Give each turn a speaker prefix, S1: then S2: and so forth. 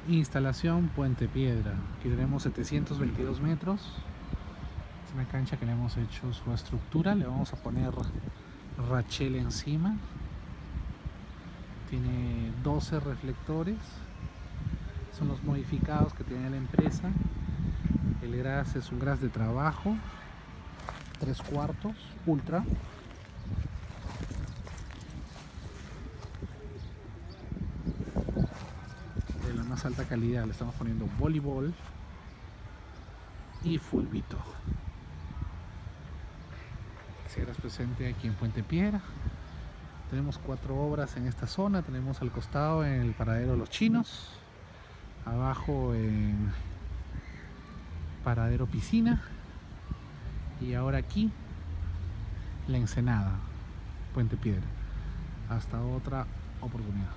S1: Instalación Puente Piedra. Aquí tenemos 722 metros. Es una cancha que le hemos hecho su estructura. Le vamos a poner rachel encima. Tiene 12 reflectores. Son los modificados que tiene la empresa. El gras es un gras de trabajo 3/4 ultra. De la más alta calidad. Le estamos poniendo voleibol y fulbito. Serás presente aquí en Puente Piedra. Tenemos 4 obras en esta zona. Tenemos al costado en el paradero Los Chinos, abajo en paradero Piscina, y ahora aquí La Ensenada, Puente Piedra. Hasta otra oportunidad.